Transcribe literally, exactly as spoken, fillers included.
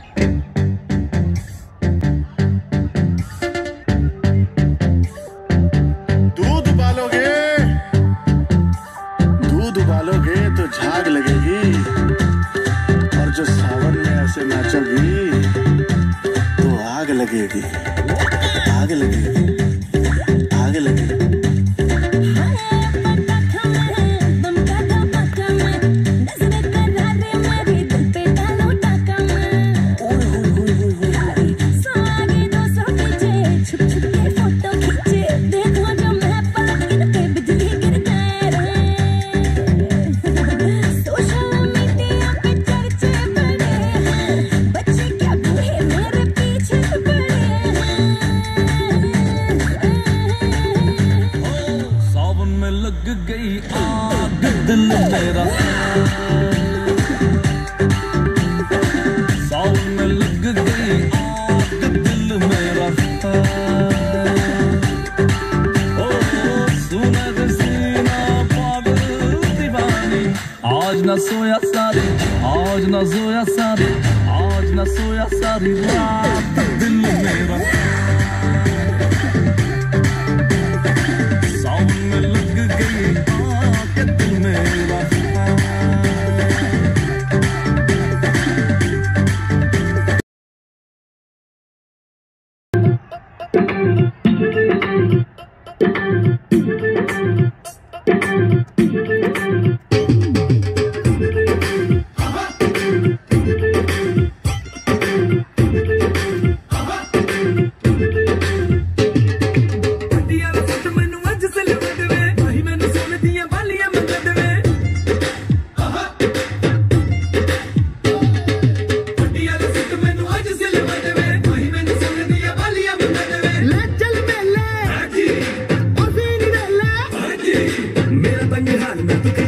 दूध उबालोगे दूध उबालोगे तो झाग लगेगी, और जो सावन में ऐसे नाचोगी तो आग लगेगी, आग लगेगी, आग लगेगी। लग गई आग दिल मेरा, सावन में लग गई आग दिल मेरा। ओ सुना दे सीना पागल दीवानी, आज न सोया सारी, आज न सोया सारी, आज न सोया सारी रात दिल मेरा। सावन में लग गई आग दिल मेरा। मेरा